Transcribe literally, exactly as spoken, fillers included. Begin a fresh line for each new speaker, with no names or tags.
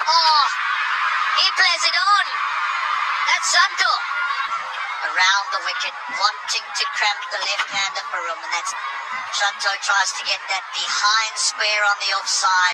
Oh, he plays it on. That's Santo. Around the wicket, wanting to cramp the left-hander for room, and that's Santo tries to get that behind square on the offside.